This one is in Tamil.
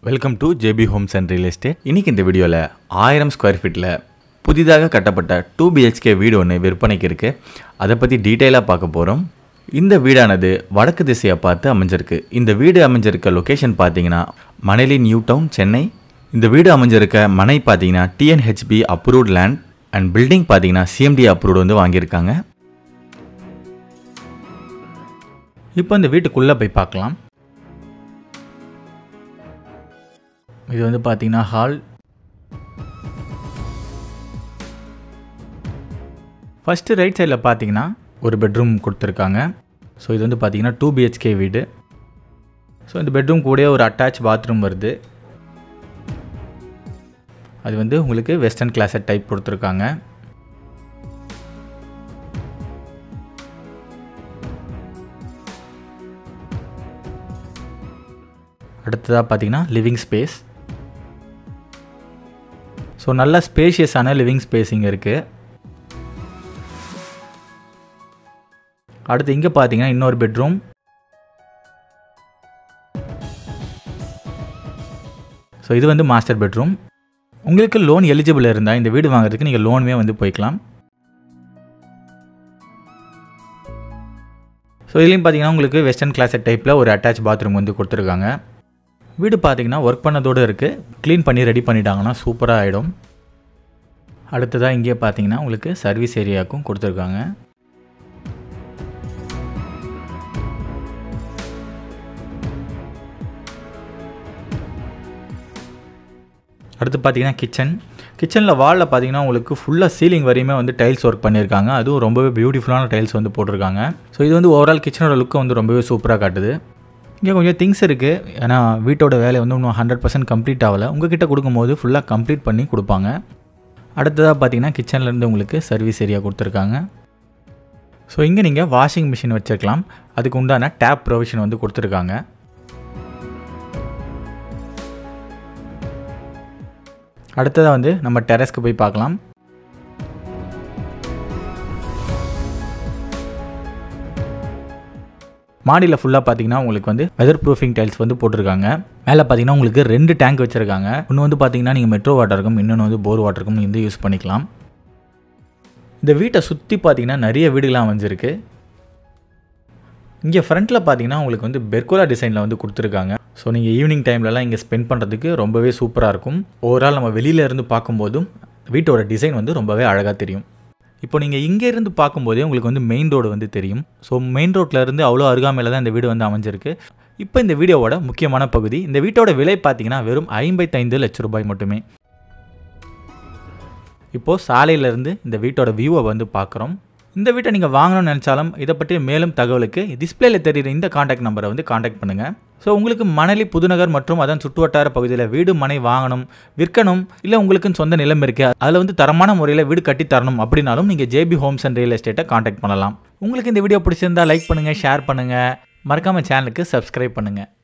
Welcome to JP homes and real estate. இன்றைக்கி இந்த வீடியோவில் 1000 ஸ்கொயர் ஃபீட்டில் புதிதாக கட்டப்பட்ட 2 BHK வீடு ஒன்று விற்பனைக்கு இருக்குது. அதை பற்றி டீட்டெயிலாக பார்க்க போகிறோம். இந்த வீடானது வடக்கு திசையை பார்த்து அமைஞ்சிருக்கு. இந்த வீடு அமைஞ்சிருக்க லொக்கேஷன் பார்த்தீங்கன்னா மணலி நியூ டவுன், சென்னை. இந்த வீடு அமைஞ்சிருக்க மனை பார்த்தீங்கன்னா TNHB approved land and building பார்த்தீங்கன்னா CMD அப்ரூவ்டு வந்து வாங்கியிருக்காங்க. இப்போ இந்த வீட்டுக்குள்ளே போய் பார்க்கலாம். இது வந்து பார்த்தீங்கன்னா ஹால். ஃபஸ்ட்டு ரைட் சைடில் பார்த்தீங்கன்னா ஒரு பெட்ரூம் கொடுத்துருக்காங்க. ஸோ இது வந்து பார்த்தீங்கன்னா 2 BHK வீடு. ஸோ இந்த பெட்ரூம் கூட ஒரு அட்டாச் பாத்ரூம் வருது. அது வந்து உங்களுக்கு வெஸ்டர்ன் கிளாஸட் டைப் கொடுத்துருக்காங்க. அடுத்ததாக பார்த்தீங்கன்னா லிவிங் ஸ்பேஸ். ஸோ நல்ல ஸ்பேஷியஸான லிவிங் ஸ்பேஸ் இங்கே இருக்குது. அடுத்து இங்கே பார்த்தீங்கன்னா இன்னொரு பெட்ரூம். ஸோ இது வந்து மாஸ்டர் பெட்ரூம். உங்களுக்கு லோன் எலிஜிபிள் இருந்தால் இந்த வீடு வாங்குறதுக்கு நீங்கள் லோனுமே வந்து போய்க்கலாம். ஸோ இதுலேயும் பார்த்தீங்கன்னா உங்களுக்கு வெஸ்டர்ன் கிளாஸட் டைப்பில் ஒரு அட்டாச் பாத்ரூம் வந்து கொடுத்துருக்காங்க. வீடு பார்த்தீங்கன்னா ஒர்க் பண்ணதோடு இருக்குது. க்ளீன் பண்ணி ரெடி பண்ணிட்டாங்கன்னா சூப்பராக ஆகிடும். அடுத்ததாக இங்கே பார்த்தீங்கன்னா உங்களுக்கு சர்வீஸ் ஏரியாவுக்கும் கொடுத்துருக்காங்க. அடுத்து பார்த்தீங்கன்னா கிச்சனில் வாலில் பார்த்தீங்கன்னா உங்களுக்கு ஃபுல்லாக சீலிங் வரையுமே வந்து டைல்ஸ் ஒர்க் பண்ணியிருக்காங்க. அதுவும் ரொம்பவே பியூட்டிஃபுல்லான டைல்ஸ் வந்து போட்டிருக்காங்க. ஸோ இது வந்து ஓவரால் கிச்சனோட லுக்கை வந்து ரொம்பவே சூப்பராக காட்டுது. இங்கே கொஞ்சம் திங்ஸ் இருக்குது. ஏன்னா வீட்டோட வேலை வந்து இன்னும் 100% கம்ப்ளீட் ஆகலை. உங்கள்கிட்ட கொடுக்கும்போது ஃபுல்லாக கம்ப்ளீட் பண்ணி கொடுப்பாங்க. அடுத்ததாக பார்த்தீங்கன்னா கிச்சன்லேருந்து உங்களுக்கு சர்வீஸ் ஏரியா கொடுத்துருக்காங்க. ஸோ இங்கே நீங்கள் வாஷிங் மிஷின் வச்சுருக்கலாம். அதுக்கு உண்டான டேப் ப்ரொவிஷன் வந்து கொடுத்துருக்காங்க. அடுத்ததாக வந்து நம்ம டெரஸ்க்கு போய் பார்க்கலாம். மாடியில் ஃபுல்லாக பார்த்தீங்கன்னா உங்களுக்கு வந்து வெதர் ப்ரூஃபிங் டைல்ஸ் வந்து போட்டிருக்காங்க. மேலே பார்த்தீங்கன்னா உங்களுக்கு 2 டேங்க் வச்சுருக்காங்க. ஒன்று வந்து பார்த்தீங்கன்னா நீங்கள் மெட்ரோ வாட்டருக்கும், இன்னொன்று வந்து போர் வாட்டருக்கும் வந்து யூஸ் பண்ணிக்கலாம். இந்த வீட்டை சுற்றி பார்த்தீங்கன்னா நிறைய வீடுகளாக அமைஞ்சிருக்கு. இங்கே ஃப்ரண்ட்டில் பார்த்தீங்கன்னா உங்களுக்கு வந்து பெர்கோலா டிசைனில் வந்து கொடுத்துருக்காங்க. ஸோ நீங்கள் ஈவினிங் டைம்லலாம் இங்கே ஸ்பெண்ட் பண்ணுறதுக்கு ரொம்பவே சூப்பராக இருக்கும். ஓவரால் நம்ம வெளியில் இருந்து பார்க்கும்போதும் வீட்டோட டிசைன் வந்து ரொம்பவே அழகாக தெரியும். இப்போ நீங்கள் இங்கே இருந்து பார்க்கும்போதே உங்களுக்கு வந்து மெயின் ரோடு வந்து தெரியும். ஸோ மெயின் ரோட்டில் இருந்து அவ்வளோ அருகாமையில் தான் இந்த வீடு வந்து அமைஞ்சிருக்கு. இப்போ இந்த வீடியோவோட முக்கியமான பகுதி, இந்த வீட்டோட விலை பார்த்தீங்கன்னா வெறும் 55 லட்சம் ரூபாய் மட்டுமே. இப்போது சாலையிலேருந்து இந்த வீட்டோட வியூவை வந்து பார்க்குறோம். இந்த வீட்டை நீங்கள் வாங்கணும்னு நினச்சாலும் இதை பற்றி மேலும் தகவலுக்கு டிஸ்பிளேல தெரியுற இந்த காண்டாக்ட் நம்பரை வந்து காண்டாக்ட் பண்ணுங்கள். ஸோ உங்களுக்கு மணலி, புதுநகர் மற்றும் அதன் சுற்றுவட்டார பகுதியில் வீடு மனை வாங்கணும், விற்கணும், இல்லை உங்களுக்குன்னு சொந்த நிலம் இருக்குது, அதில் வந்து தரமான முறையில் வீடு கட்டி தரணும் அப்படின்னாலும் நீங்கள் ஜேபி ஹோம்ஸ் அண்ட் ரியல் எஸ்டேட்டை காண்டாக்ட் பண்ணலாம். உங்களுக்கு இந்த வீடியோ பிடிச்சிருந்தால் லைக் பண்ணுங்கள், ஷேர் பண்ணுங்கள், மறக்காமல் சேனலுக்கு சப்ஸ்கிரைப் பண்ணுங்கள்.